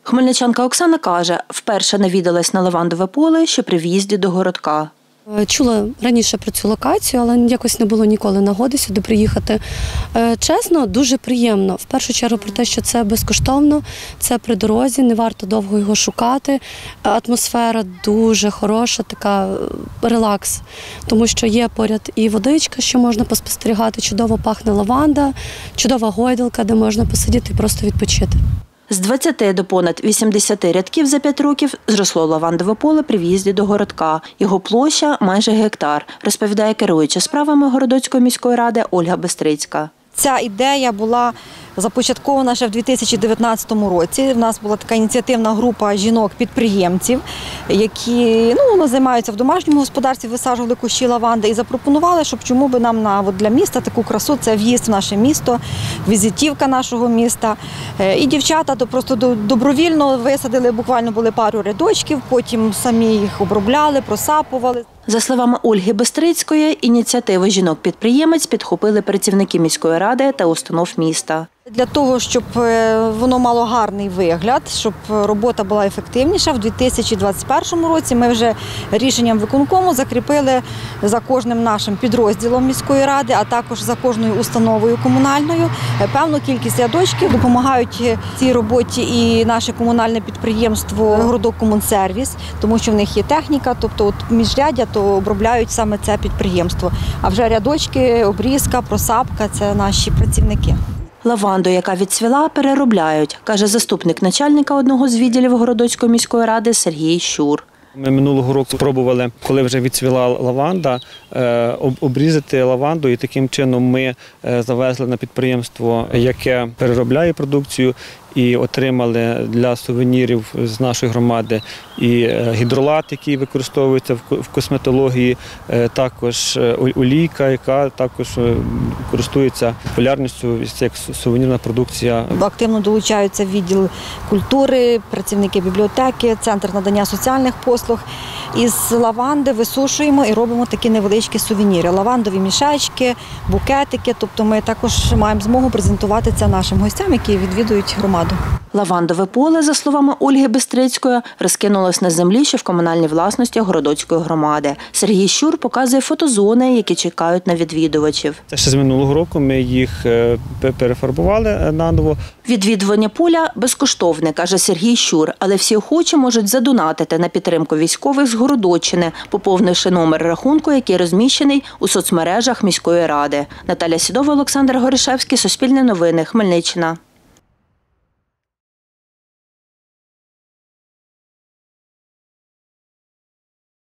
Хмельничанка Оксана каже, вперше навідалась на лавандове поле, що при в'їзді до городка. Чула раніше про цю локацію, але якось не було ніколи нагоди сюди приїхати. Чесно, дуже приємно. В першу чергу про те, що це безкоштовно, це при дорозі, не варто довго його шукати. Атмосфера дуже хороша, така релакс, тому що є поряд і водичка, що можна поспостерігати, чудово пахне лаванда, чудова гойдалка, де можна посидіти і просто відпочити. З 20 до понад 80 рядків за 5 років зросло лавандове поле при в'їзді до городка. Його площа – майже гектар, розповідає керуюча справами Городоцької міської ради Ольга Бистрицька. Ця ідея була започаткована ще в 2019 році. У нас була така ініціативна група жінок-підприємців, які займаються в домашньому господарстві, висаджували кущі лаванди і запропонували, щоб чому би нам для міста таку красу, це в'їзд в наше місто, візитівка нашого міста. І дівчата просто добровільно висадили, буквально були пару рядочків, потім самі їх обробляли, просапували. За словами Ольги Бистрицької, ініціативу жінок-підприємець підхопили працівники міської ради та установ міста. Для того, щоб воно мало гарний вигляд, щоб робота була ефективніша, в 2021 році ми вже рішенням виконкому закріпили за кожним нашим підрозділом міської ради, а також за кожною установою комунальною певну кількість рядочків. Допомагають цій роботі і наше комунальне підприємство «Городоккомунсервіс», тому що в них є техніка, тобто міжряддя, то обробляють саме це підприємство. А вже рядочки, обрізка, просапка – це наші працівники. Лаванду, яка відцвіла, переробляють, каже заступник начальника одного з відділів Городоцької міської ради Сергій Щур. Ми минулого року спробували, коли вже відцвіла лаванда, обрізати лаванду, і таким чином ми завезли на підприємство, яке переробляє продукцію, і отримали для сувенірів з нашої громади і гідролат, який використовується в косметології, також олійка, яка також користується популярністю як сувенірна продукція. Активно долучаються відділ культури, працівники бібліотеки, центр надання соціальних послуг. Із лаванди висушуємо і робимо такі невеличкі сувеніри. Лавандові мішечки, букетики, тобто ми також маємо змогу презентувати це нашим гостям, які відвідують громаду. Лавандове поле, за словами Ольги Бистрицької, розкинулось на землі, що в комунальній власності Городоцької громади. Сергій Щур показує фотозони, які чекають на відвідувачів. Це ще з минулого року ми їх перефарбували наново. Відвідування поля безкоштовне, каже Сергій Щур, але всі охочі можуть задонатити на підтримку військових з Городоччини, поповнивши номер рахунку, який розміщений у соцмережах міської ради. Наталя Сідова, Олександр Горішевський, Суспільне новини, Хмельниччина.